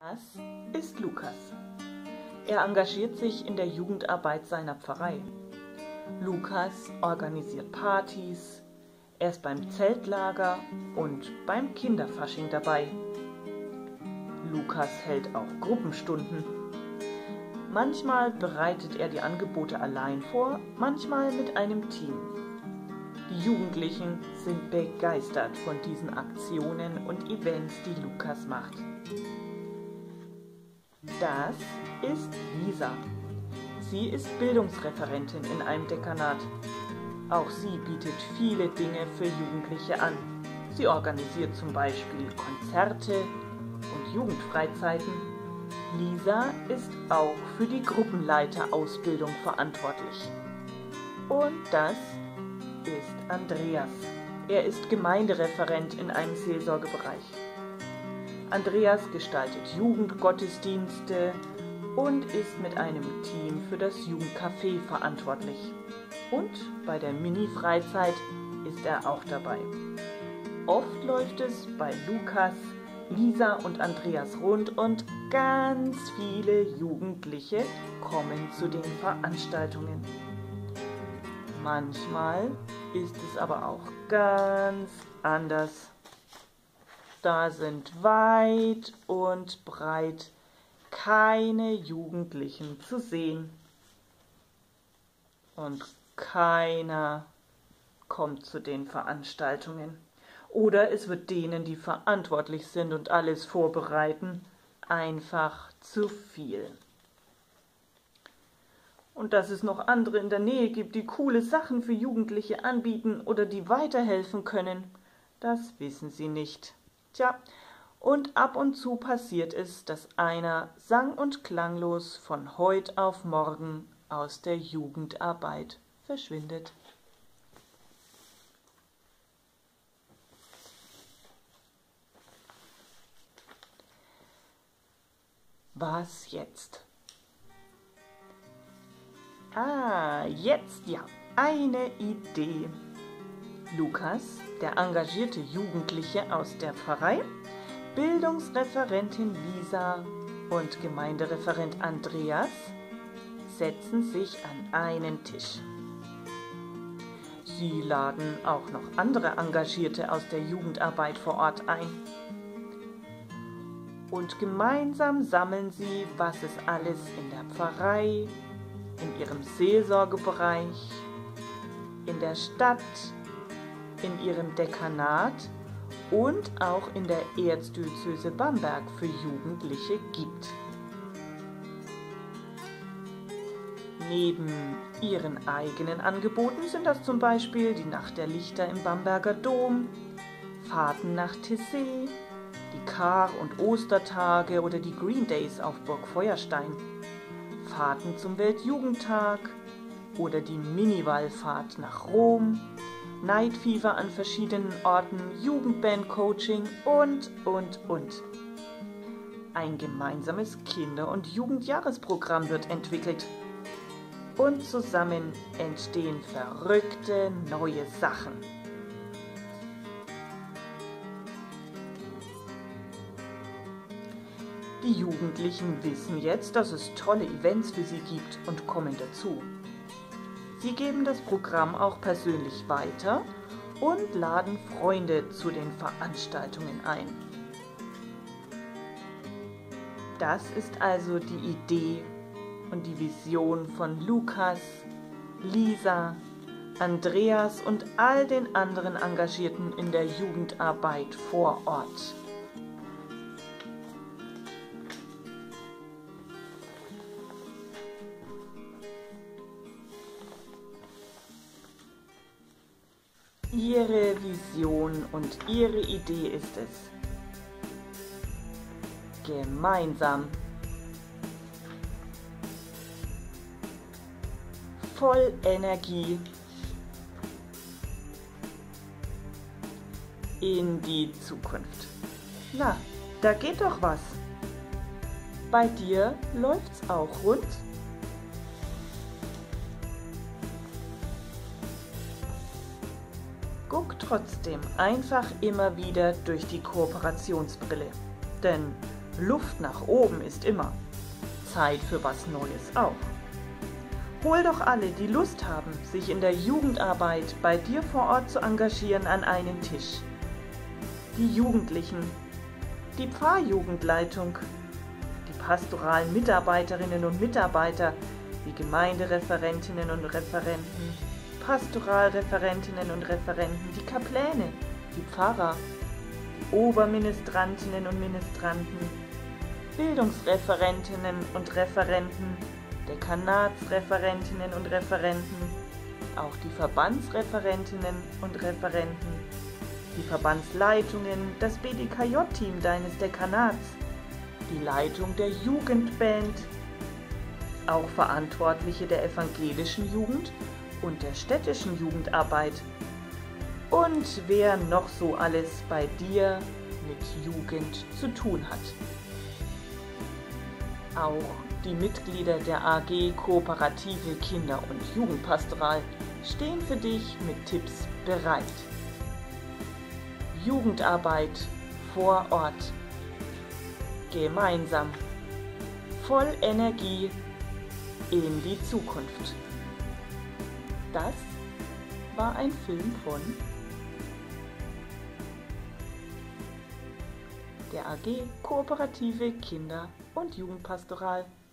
Das ist Lukas. Er engagiert sich in der Jugendarbeit seiner Pfarrei. Lukas organisiert Partys, er ist beim Zeltlager und beim Kinderfasching dabei. Lukas hält auch Gruppenstunden. Manchmal bereitet er die Angebote allein vor, manchmal mit einem Team. Die Jugendlichen sind begeistert von diesen Aktionen und Events, die Lukas macht. Das ist Lisa. Sie ist Bildungsreferentin in einem Dekanat. Auch sie bietet viele Dinge für Jugendliche an. Sie organisiert zum Beispiel Konzerte und Jugendfreizeiten. Lisa ist auch für die Gruppenleiterausbildung verantwortlich. Und das ist Andreas. Er ist Gemeindereferent in einem Seelsorgebereich. Andreas gestaltet Jugendgottesdienste und ist mit einem Team für das Jugendcafé verantwortlich. Und bei der Mini-Freizeit ist er auch dabei. Oft läuft es bei Lukas, Lisa und Andreas rund und ganz viele Jugendliche kommen zu den Veranstaltungen. Manchmal ist es aber auch ganz anders. Da sind weit und breit keine Jugendlichen zu sehen. Und keiner kommt zu den Veranstaltungen. Oder es wird denen, die verantwortlich sind und alles vorbereiten, einfach zu viel. Und dass es noch andere in der Nähe gibt, die coole Sachen für Jugendliche anbieten oder die weiterhelfen können, das wissen sie nicht. Tja, und ab und zu passiert es, dass einer sang- und klanglos von heut auf morgen aus der Jugendarbeit verschwindet. Was jetzt? Jetzt ja, eine Idee. Lukas, der engagierte Jugendliche aus der Pfarrei, Bildungsreferentin Lisa und Gemeindereferent Andreas setzen sich an einen Tisch. Sie laden auch noch andere Engagierte aus der Jugendarbeit vor Ort ein. Und gemeinsam sammeln sie, was es alles in der Pfarrei, in ihrem Seelsorgebereich, in der Stadt, in ihrem Dekanat und auch in der Erzdiözese Bamberg für Jugendliche gibt. Neben ihren eigenen Angeboten sind das zum Beispiel die Nacht der Lichter im Bamberger Dom, Fahrten nach Tessé, die Kar- und Ostertage oder die Green Days auf Burg Feuerstein, Fahrten zum Weltjugendtag oder die Mini-Wallfahrt nach Rom, Night Fever an verschiedenen Orten, Jugendband-Coaching und. Ein gemeinsames Kinder- und Jugendjahresprogramm wird entwickelt. Und zusammen entstehen verrückte neue Sachen. Die Jugendlichen wissen jetzt, dass es tolle Events für sie gibt und kommen dazu. Sie geben das Programm auch persönlich weiter und laden Freunde zu den Veranstaltungen ein. Das ist also die Idee und die Vision von Lukas, Lisa, Andreas und all den anderen Engagierten in der Jugendarbeit vor Ort. Ihre Vision und ihre Idee ist es, gemeinsam, voll Energie in die Zukunft. Na, da geht doch was. Bei dir läuft's auch rund? Guck trotzdem einfach immer wieder durch die Kooperationsbrille. Denn Luft nach oben ist immer. Zeit für was Neues auch. Hol doch alle, die Lust haben, sich in der Jugendarbeit bei dir vor Ort zu engagieren, an einen Tisch. Die Jugendlichen, die Pfarrjugendleitung, die pastoralen Mitarbeiterinnen und Mitarbeiter, die Gemeindereferentinnen und Referenten, Pastoralreferentinnen und Referenten, die Kapläne, die Pfarrer, die Oberministrantinnen und Ministranten, Bildungsreferentinnen und Referenten, Dekanatsreferentinnen und Referenten, auch die Verbandsreferentinnen und Referenten, die Verbandsleitungen, das BDKJ-Team deines Dekanats, die Leitung der Jugendband, auch Verantwortliche der evangelischen Jugend und der städtischen Jugendarbeit und wer noch so alles bei dir mit Jugend zu tun hat. Auch die Mitglieder der AG Kooperative Kinder- und Jugendpastoral stehen für dich mit Tipps bereit. Jugendarbeit vor Ort. Gemeinsam. Voll Energie in die Zukunft. Das war ein Film von der AG Kooperative Kinder- und Jugendpastoral